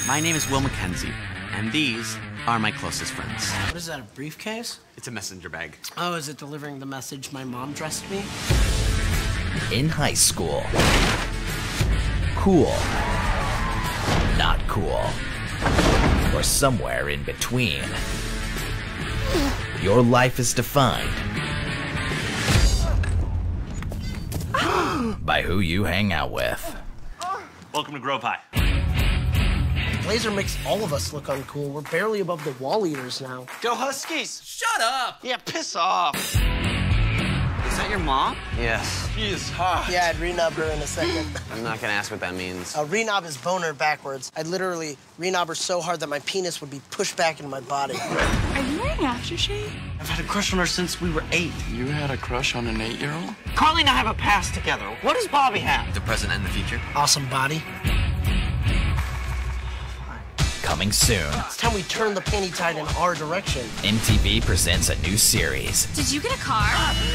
My name is Will Mackenzie, and these are my closest friends. What is that, a briefcase? It's a messenger bag. Oh, is it delivering the message my mom dressed me? In high school. Cool. Not cool. Or somewhere in between. Your life is defined by who you hang out with. Welcome to Grove High. Blazer makes all of us look uncool. We're barely above the wall eaters now. Go Huskies! Shut up! Yeah, piss off. Is that your mom? Yes. She is hot. Yeah, I'd renob her in a second. I'm not gonna ask what that means. Renob is boner backwards. I'd literally renob her so hard that my penis would be pushed back into my body. Are you wearing aftershave? I've had a crush on her since we were 8. You had a crush on an 8-year-old? Carly and I have a past together. What does Bobby have? The present and the future. Awesome body. Coming soon. It's time we turn the panty tide in our direction. MTV presents a new series. Did you get a car?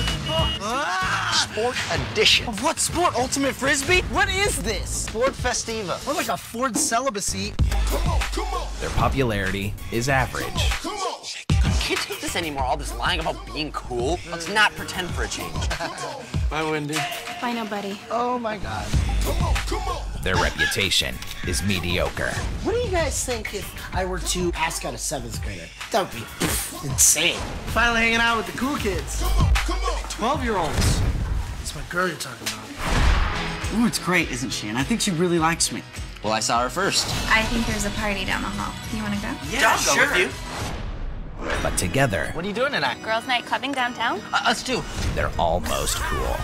Sport edition. Of what sport? Ultimate Frisbee? What is this? Sport Festiva. We're like a Ford celibacy. Their popularity is average. I can't take this anymore, all this lying about being cool. Let's not pretend for a change. Bye, Wendy. Bye, nobody. Oh my God. Their reputation is mediocre. What do you guys think if I were to ask out a 7th grader? That would be insane. Finally hanging out with the cool kids. 12-year-olds. That's my girl you're talking about. Ooh, it's great, isn't she? And I think she really likes me. Well, I saw her first. I think there's a party down the hall. You want to go? Yeah, I'll go with you. But together, What are you doing tonight? Girls' night clubbing downtown? Us too. they're almost cool.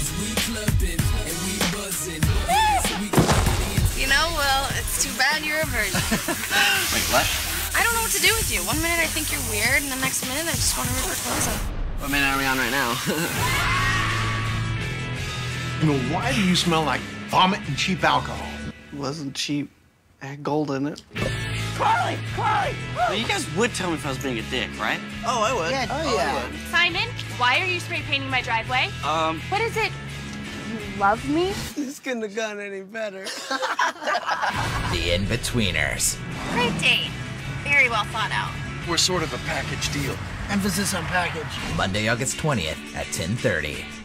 You know, well, it's too bad you're a virgin. Wait, what? I don't know what to do with you. One minute I think you're weird, and the next minute I just want to rip your clothes off. What minute are we on right now? You know, why do you smell like vomit and cheap alcohol? It wasn't cheap. I had gold in it. Carly! Carly! Well, you guys would tell me if I was being a dick, right? Oh, I would. Yeah, I would. Simon, why are you spray painting my driveway? What is it? You love me? This couldn't have gone any better. The Inbetweeners. Great date. Very well thought out. We're sort of a package deal. Emphasis on package. Monday, August 20th at 10:30.